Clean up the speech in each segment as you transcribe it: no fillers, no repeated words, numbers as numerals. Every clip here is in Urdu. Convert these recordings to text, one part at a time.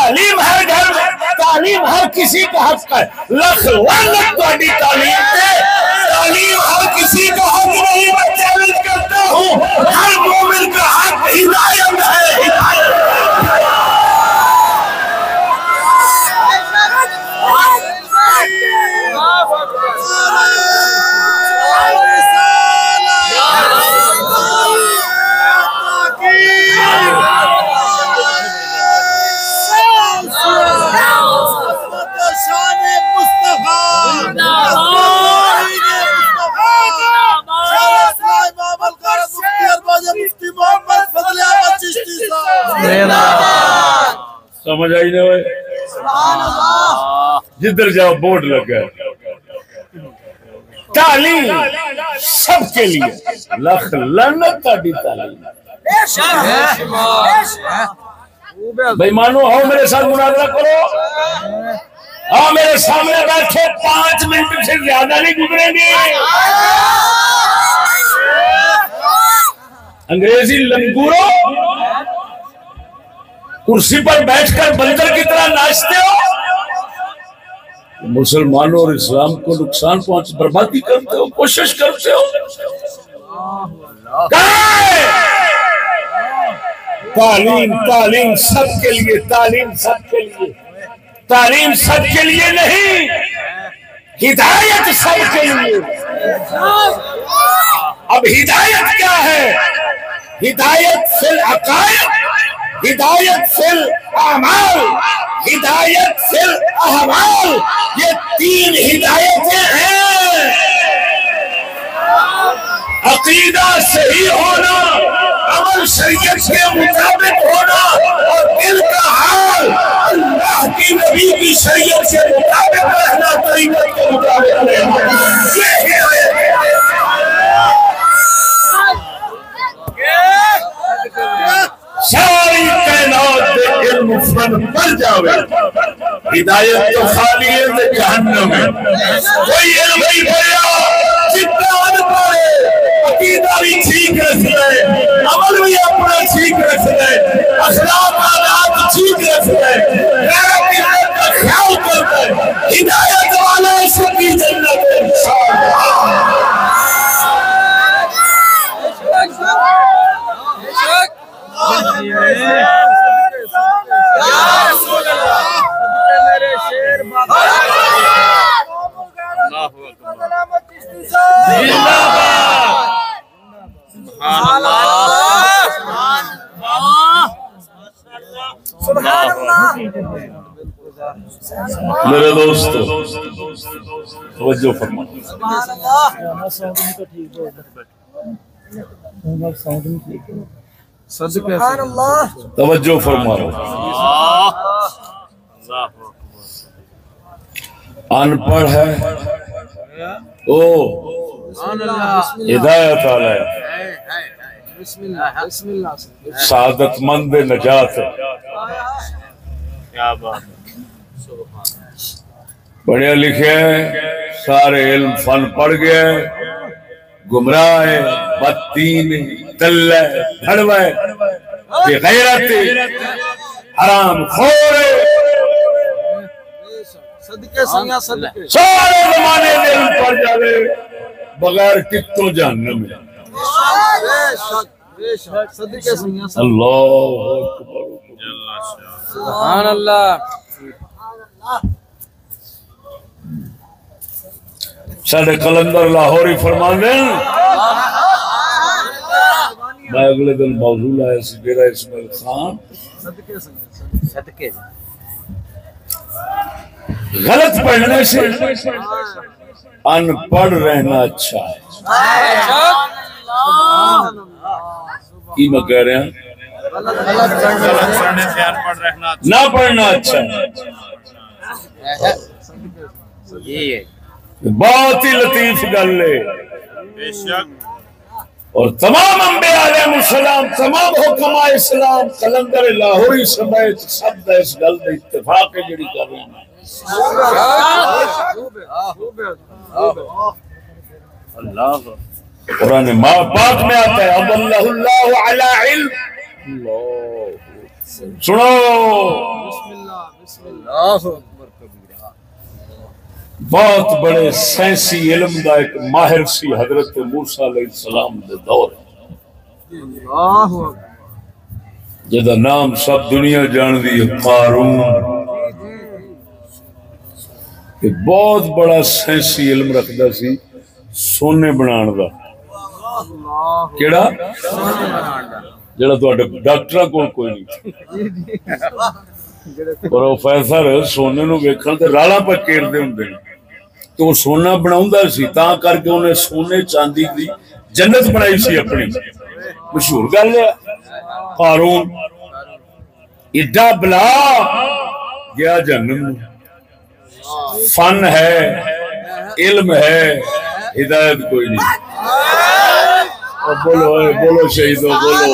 تعلیم ہر گھر میں، تعلیم ہر کسی کا حق ہے، لکھ لعنت تہاڈی تعلیم تے، تعلیم ہر کسی کا حق نہیں، میں چیلنج کرتا ہوں، ہر مومن کا حق ہدایت ہے، ہدایت سمجھ آئی نہ ہوئے؟ جدھر جاؤ بورڈ لگا ہے تعلیم سب کے لیے، لکھ لعنت تہاڈی تعلیم۔ بھائی مانو ہو میرے ساتھ مناظرہ کرو، ہاں میرے سامنے بیٹھے 5 منٹ سے زیادہ نہیں گزریں گے، انگریزی لنگورو کرسی پر بیٹھ کر بندر کی طرح ناچتے ہو، مسلمانوں اور اسلام کو نقصان پہنچ بربادی کرتے ہو، کوشش کرتے ہو۔ تعلیم تعلیم سب کے لیے، تعلیم سب کے لیے، تعلیم سب کے لیے نہیں، ہدایت سب کے لیے۔ اب ہدایت کیا ہے؟ ہدایت فی العقائد، ہدایت فی الاعمال، ہدایت فی الاحوال، یہ 3 ہدایتیں ہیں۔ عقیدہ صحیح ہونا، عمل شریعت کے مطابق ہونا، اور دل کا حال اللہ کی نبی کی شریعت کے مطابق رہنا، طریقت کے مطابق رہنا، یہ ہدایت ہے۔ ساری کائنات دے علم فن پر جاوے، ہدایت تو خالی ہے تے جہنم ہے، کوئی علم نہیں پڑھیا، جتنا ان پڑھے عقیدہ بھی ٹھیک رکھ لے، عمل بھی اپنا ٹھیک رکھ لے، اخلاق عادات ٹھیک رکھ لے، غیرت عزت کا خیال کر لے، ہدایت والا سب کی جنت ہے انشاءاللہ۔ میرے دوستو توجہ فرمائیں، توجہ فرماؤ، ان پڑھ ہے او ہدایت والا ہے، سعادت مند نجات ہے، پڑھے لکھے ہیں، سارے علم فن پڑھ گئے، گمراہ ہے، بددین دلہ بھڑوے بے غیرت حرام خور، سارے زمانے میں علم پڑھ جاوے بغیر ٹکٹوں جہنم ہے۔ اللہ اکبر، سبحان اللہ۔ ساڑھے قلندر لاہوری فرماندے ہیں، میں اگلے دن موضوع لائے سے میرا اسماعیل خان، غلط پڑھنے سے ان پڑھ رہنا اچھا ہے۔ کی میں کہہ رہے ہیں؟ نہ پڑھنا اچھا ہے۔ بہت ہی لطیف گل ہے، اور تمام انبیاء علیہ السلام، تمام حکماء اسلام، قلندر لاہوری سمیت سب اس گل میں اتفاق ہے جڑی کر رہے ہیں۔ اللہ قرآن پاک میں آتا ہے اب اللہ علی علم، سنو بہت بڑے سائنسی علم دا ایک ماہر سی حضرت موسیٰ علیہ السلام دے دور جدا نام سب دنیا جان دی قارون، ایک بہت بڑا سائنسی علم رکھدا سی سونے بنان دا۔ کیڑا؟ جڑا تواڈے ڈاکٹراں کول کوئی نہیں۔ پروفیسر سونے نو ویکھن تے رالاں پہ کیردے ہوندے نے، تو وہ سونا بناوندا سی، تاں کر کے انہیں سونے چاندی دی جنت بنائی سی اپنی۔ مشہور گل ہے قارون ایڈا بلا گیا جہنم میں۔ فن ہے، علم ہے، ہدایت کوئی نہیں۔ بولو بولو شہیدو بولو،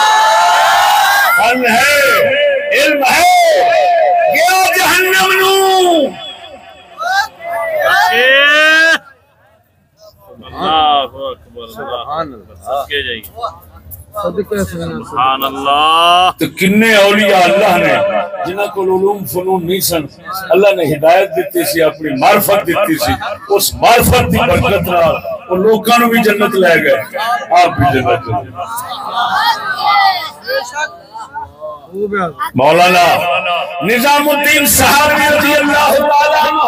فن ہے، علم ہے، گیا جہنم نو۔ سبحان اللہ۔ تو کنے اولیاء اللہ نے جنہاں کو علوم فنون نہیں سن، اللہ نے ہدایت دیتی سی، اپنی معرفت دیتی سی، اس معرفت دی برکت نال وہ لوکاں نو بھی جنت لے گئے، آپ بھی جنت لے گئے۔ مولانا نظام الدین صحابی رضی اللہ تعالیٰ عنہ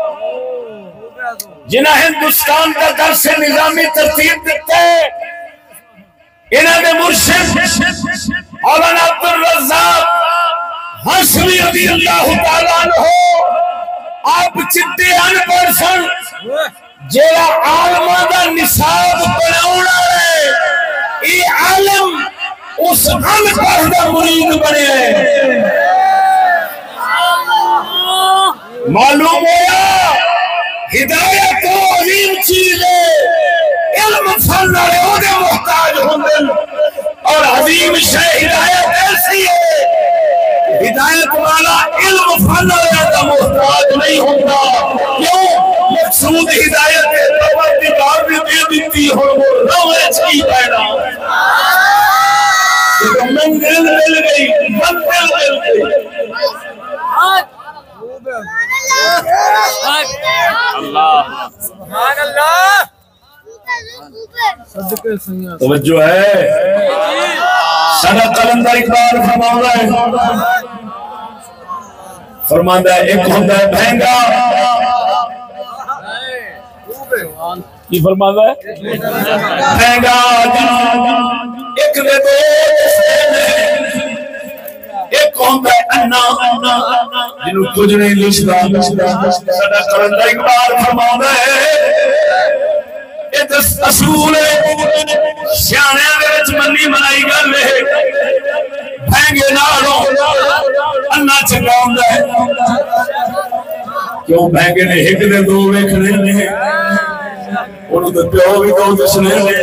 جنہاں ہندوستان کا درس نظامی ترتیب دیتے، انہاں نے مرشد مولانا عبدالرزاق حسنی رضی اللہ تعالیٰ عنہ آپ چٹے ان پرسن جیڑا عالمہ دا نصاب بناونا ہے، ای عالم اس ان پڑھ دا مرید بنے ہیں۔ معلوم ہویا ہدایت تو عظیم چیز ہے، علم فن اور دے محتاج ہوندے، اور عظیم شے ہدایت ایسی ہے ہدایت والا علم فن اور دا محتاج نہیں ہوتا۔ کیوں؟ مقصود ہدایت ہے پروردگار نے دے دیتی ہو، وہ روے چھی پیدا منزل مل گئی، منزل مل گئی۔ اللہ سبحان اللہ۔ توجہ ہے، سارا قلندر اقبال فرماندا ہے ایک ہوتا ہے بھینگا، کی فرماندا ہے بھینگا ایک دے دو، ایک ہوتا ہے انا جنہوں کچھ نہیں لشتا۔ سارا قلندر اقبال فرماندا ہے اصول سیانے وچ منی منائی گل ہے، بھینگے نالوں انا چنگا ہوندا ہے۔ کیوں؟ بھینگے نے ایک دے دو ویکھنے نے، انہوں تے پیو بھی دو دسنے نے۔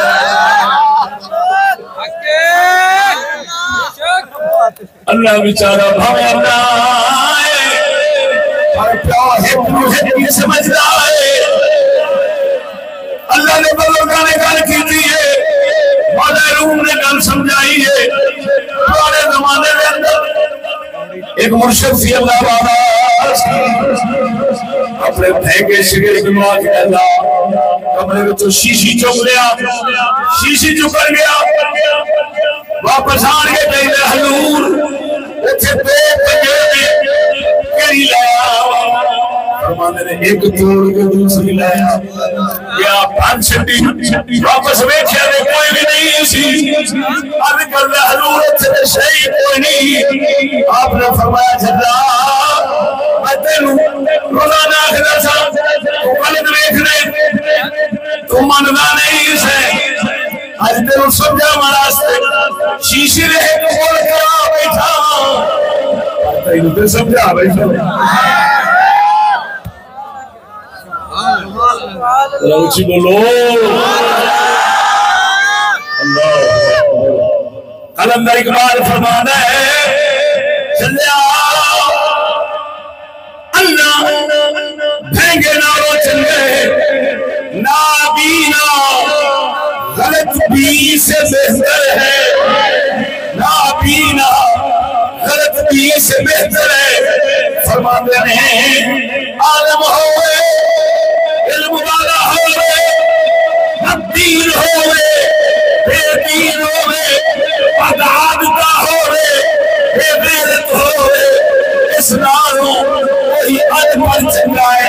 اللہ بیچارہ بھاوے اپنا ہے، پر پیو ایک نو ایک ہی سمجھدا ہے۔ اللہ نے بزرگاں نے گل کیتی ہے، مولا روم نے گل سمجھائی ہے۔ پرانے زمانے میں اندر ایک مرشد سی اللہ والا اپنے بھینگے شگرد نو آ کے اللہ کمرے وچوں شیشی چک لیا، شیشی چکر گیا، واپس آن کے کہندے حضور ایتھے دو پنجے نے کیڑی لایا؟ فرماندے نے ایک توڑ کے دوسری لایا، یا پانچ چھٹی واپس ویکھیا تے کوئی بھی نہیں سی۔ عرض کردا حضور اتھے شہید کوئی نہیں۔ آپ نے فرمایا جھلا میں تینوں روزانہ آخدا سا تو غلط ویکھنے تو مننا نہیں سے، اج تینوں سمجھا واسطے شیشے دے کول کرا بیٹھا، تینوں تے سمجھا بیٹھا۔ روچی بولو اللہ۔ قلندر اقبال فرمانا ہے چلیا اللہ بھینگے نارو چل گئے، نابینا غلط بی سے بہتر ہے، نابینا غلط بی سے بہتر ہے، فرماتے ہیں عالم ہوئے علم والا ہوئے دین ہوئے بے دین ہوئے عدالتہ ہوئے بے غیرت ہوئے اس نالوں وہی انپڑھ چنگائے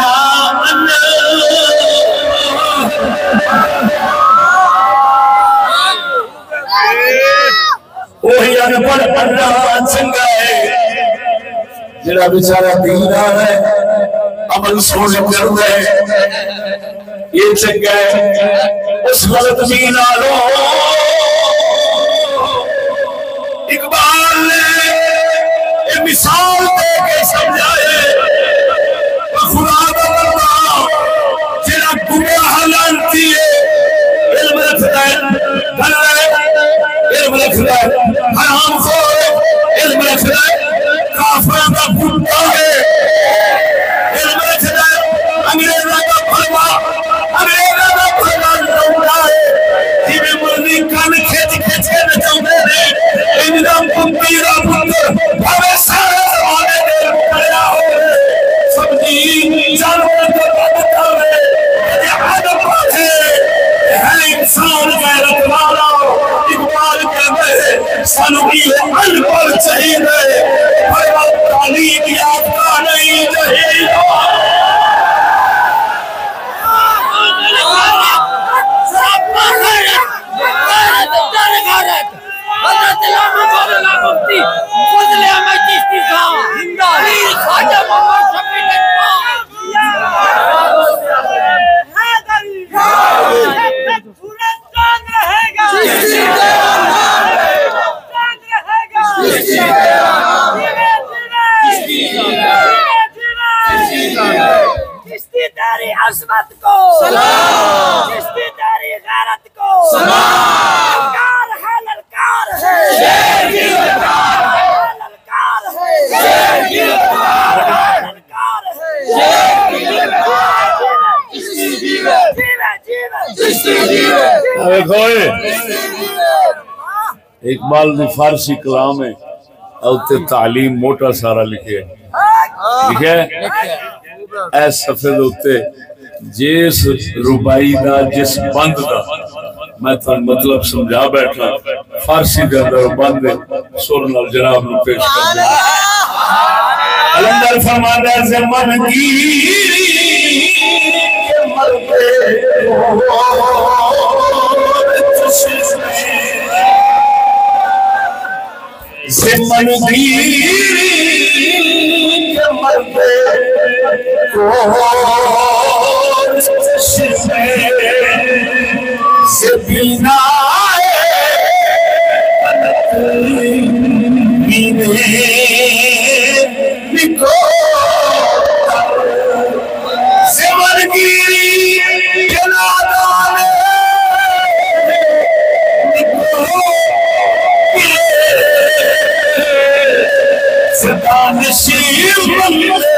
وہی انپڑھ پڑھنا چنگائے جڑا بیچارہ دیندار ہے عمل سونے کرتا ہے یہ چنگا ہے اس غلط مینالوں اقبال نے یہ مثال دے کے سمجھائے خدا کا بندہ جڑا گمراہ لانتی ہے علم رکھتا ہے بھلا علم رکھتا ہے حرام خور علم رکھتا ہے کافروں کا بھوتا ہے علم رکھتا ہے انگریزوں کا بھروا انگریزوں کا بھروا لوٹا ہے جی میں مرنی کان کھیچ کھیچ کے نچاؤں دے انجام کمپیرہ پتر بھاوے سارے زمانے دے مکڑیا ہوئے سمجھی جانور کا بھتا ہے یہ عدم ہے ہے انسان غیرت والا اقبال کہتے ہیں سنوی انپڑھ چاہیے پر تعلیم یافتہ نہیں چاہیے کشتی تیری عظمت کو سلام کشتی تیری غیرت کو سلام للکار ہے للکار ہے شیر کی للکار ہے للکار ہے شیر کی للکار ہے للکار ہے شیر کی للکار ہے کشتی جیوے جیوے کشتی جیوے اقبال نے فارسی کلام ہے اوتے تعلیم موٹا سارا لکھے لکھے اے صفحے دوتے جس ربائی دا جس بند دا میں تو مطلب سمجھا بیٹھا فارسی دے اندر بند سر نال جناب نے پیش کر دیا علندر فرماتا ہے زمان گیری کے مرتے زمان گیری کے مرتے زبینہ لکھو زمن گیری کے نادان لکھو زدان شیر بندے